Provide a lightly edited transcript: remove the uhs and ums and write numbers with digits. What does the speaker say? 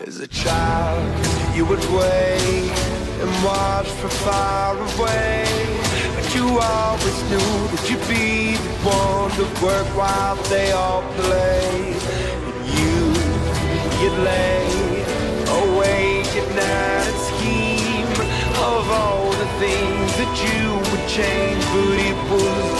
As a child, you would wait and watch from far away, but you always knew that you'd be the one to work while they all play. And you'd lay awake at night and scheme of all the things that you would change, but it was